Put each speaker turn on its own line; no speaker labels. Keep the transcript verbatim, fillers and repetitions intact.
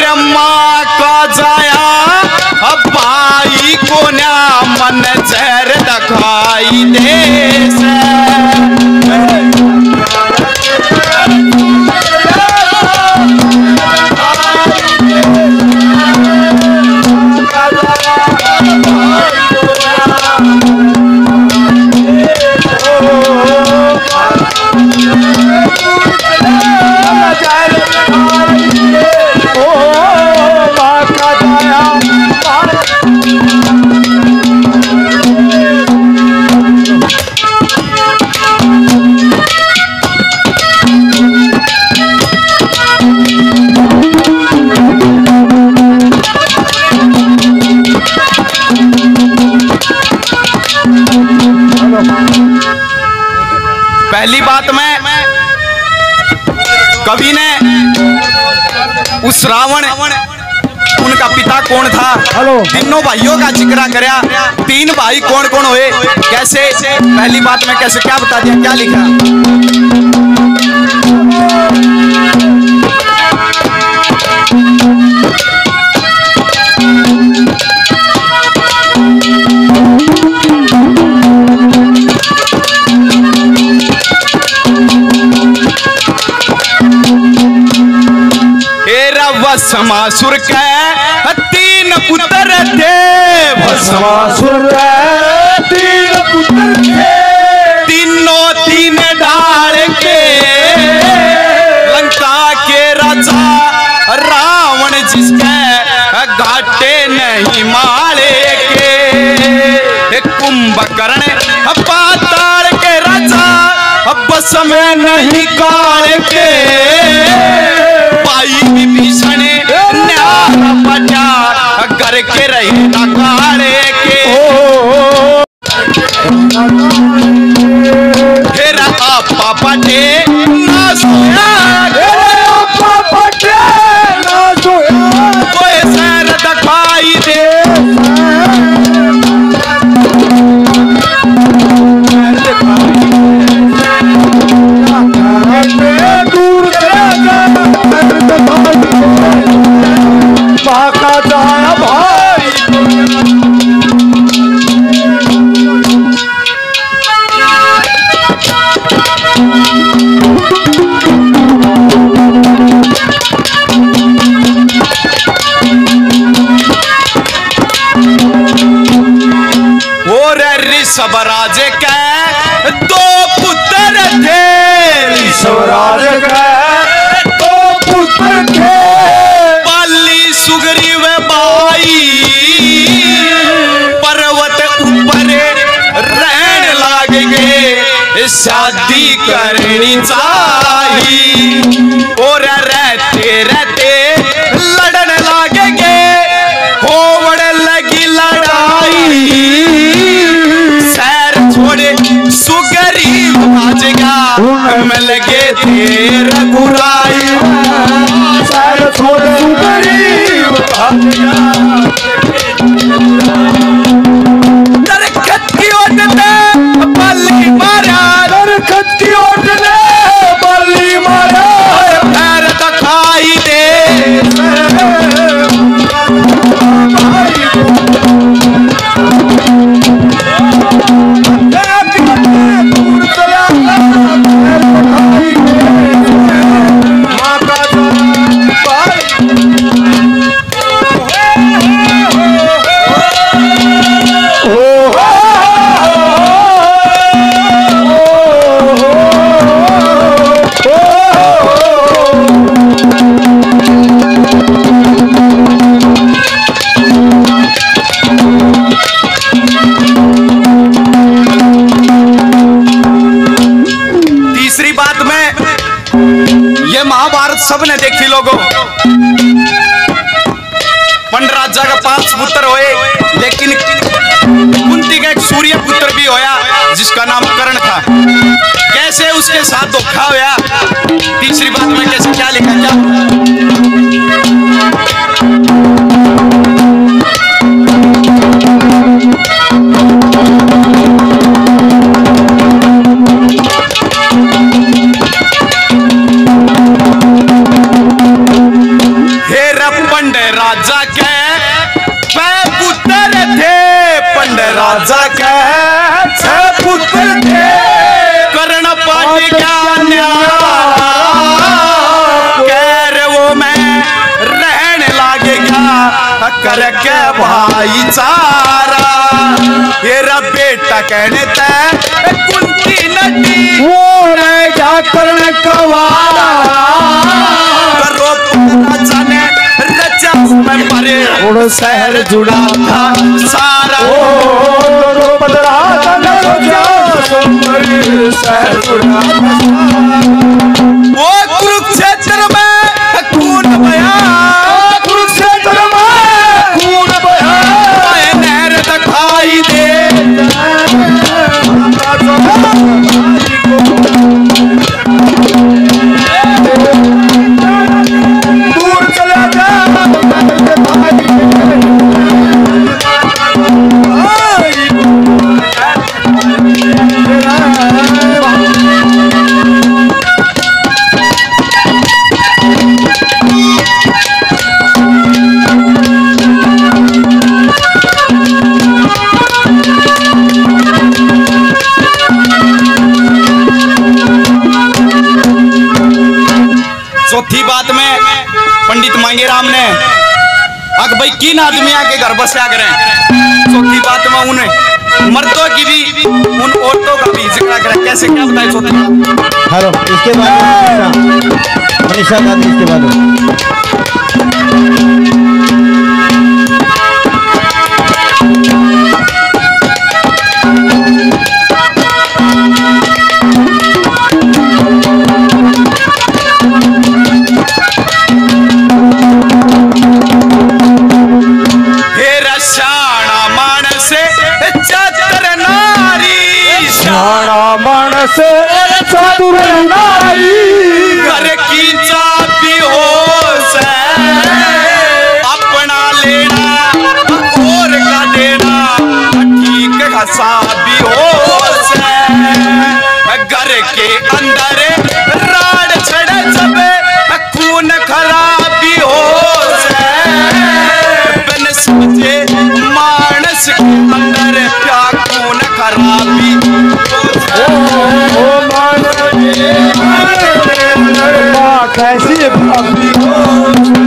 माँ का जाया अब भाई को ना मन जहर दिखाई दे पहली बात में कवि ने उस रावण उनका पिता कौन था, तीनों भाइयों का जिक्र करया। तीन भाई कौन कौन हुए, कैसे, पहली बात में कैसे क्या बता दिया, क्या लिखा। भस्मासुर के तीन पुत्र थे,
भस्मासुर के तीन पुत्र थे,
तीनों तीन ढाल के लंका के राजा रावण जिसके घाटे नहीं माले के, कुंभकर्ण पाताल के राजा बस में नहीं काल के, भाई विभीषण न्यारा बजा घर के रहे नकारे के, फिर आपा पटे ना सोया,
आपा पटे ना सोया,
कोई सैर दिखाई दे सबराज के दो पुत्र थे,
सबराज के दो पुत्र थे,
पाली सुग्रीव बाई पर्वत ऊपर रहन लाग गए, शादी करनी चाहिए और रहते रहते लड़न लागे, होवड़ लगी लड़ाई, सुगरीव भाजगा मिल गए थे रघुराई,
सुगरीव भाजगा
दरखत की ओट ने बल्ली मारा,
दरखत की ओट ने बल्ली मारा,
पैर दिखाई दे सबने देखी लोगों। पंडराजा का पांच पुत्र हुए, लेकिन कुंती का एक सूर्य पुत्र भी होया जिसका नाम कर्ण था। कैसे उसके साथ धोखा होया, तीसरी बात में कैसे क्या लिखा क्या पंड राजा के छह पुत्र थे, पंड राजा के
छह पुत्र थे,
कर्ण पाटी ज्ञान कह वो मैं रहने लागेगा करके भाईचारा। तेरा बेटा कहने तय कुंती नदी
वो रहेगा कर्ण कवारा।
करो राजा ने रचा में परे
उड़
शहर जुड़ा था सारा।
ओ राजा ने रचा में शहर जुड़ा था।
वो कुरुक्षेत्र में खून बहा,
कुरुक्षेत्र में खून बहा,
नहर दिखाई दे
दूर चला जा।
चौथी बात में पंडित मांगेराम ने अग भाई किन आदमिया के घर बसा करें। चौथी बात में उन्हें मर्दों की भी उन औरतों का भी जिक्र करें। कैसे क्या बताए चौथी बात?
हेलो, इसके बाद मनीषा गांधी, इसके बाद
मानस चतुर नारी,
घर की चाबी हो से अपना लेना और का देना, ठीक खसा भी हो से घर के अंदर राड छड़े सबे खून खराबी हो से बिन समझे मानस के अंदर क्या खून खराबी
कैसी भाभी हो।